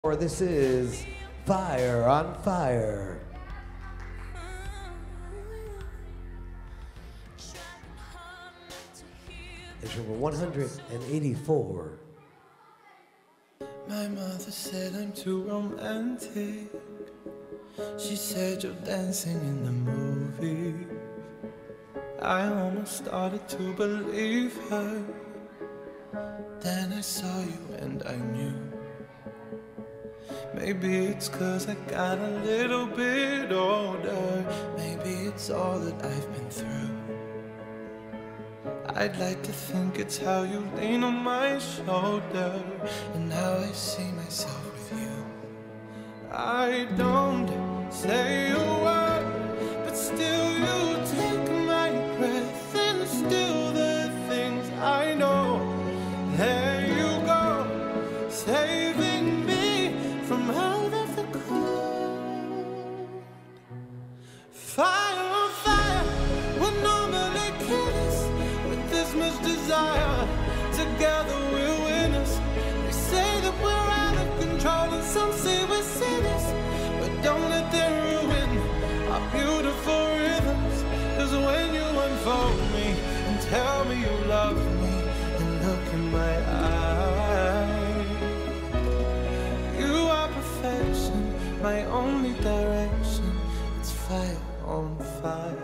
Or this is Fire on Fire. It's number 184. My mother said I'm too romantic. She said you're dancing in the movie. I almost started to believe her. Then I saw you and I knew. Maybe it's 'cause I got a little bit older. Maybe it's all that I've been through. I'd like to think it's how you lean on my shoulder and how I see myself with you. I don't say a word, but still you take my breath and still the things I know. There you go, saving me from out of the cold. Fire on fire, we're normally killers. With this much desire, together we're winners. They say that we're out of control and some say we're sinners, but don't let them ruin our beautiful rhythms. 'Cause when you unfold me and tell me you love me and look in my eyes, you are perfection, my only direction. It's fire on fire.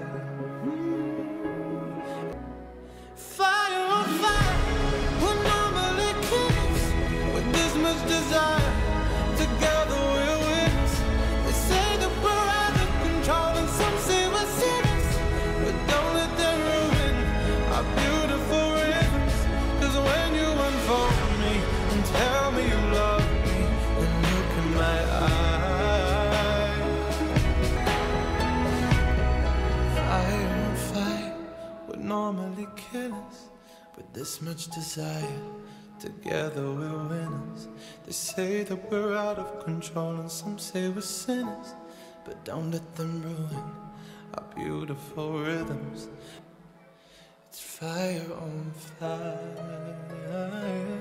Fire on fire, we're normally killers. With this much desire, together we're winners. They say that we're out of control and some say we're sinners, but don't let them ruin our beautiful rhythms. 'Cause when you unfold me and tell me you love me and look in my eyes, fire on fire, we're normally killers. With this much desire, together we're winners. They say that we're out of control and some say we're sinners, but don't let them ruin our beautiful rhythms. It's fire on fire.